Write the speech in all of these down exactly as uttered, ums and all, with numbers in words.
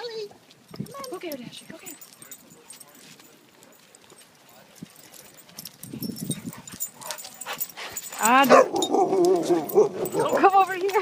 Ellie, come on. Go get her, Dasher. Go get her. Ah, don't, don't come over here.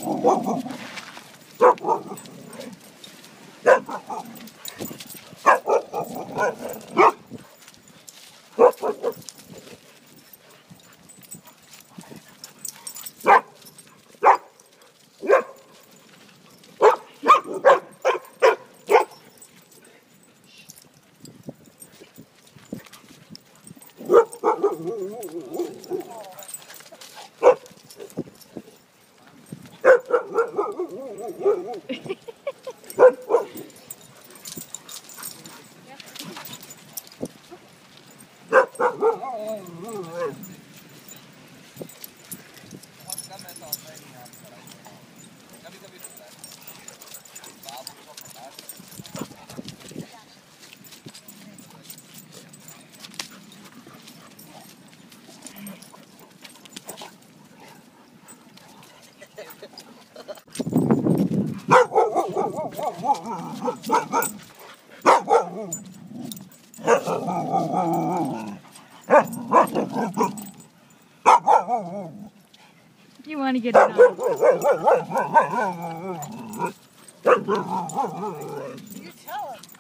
You want to get it on. You tell him.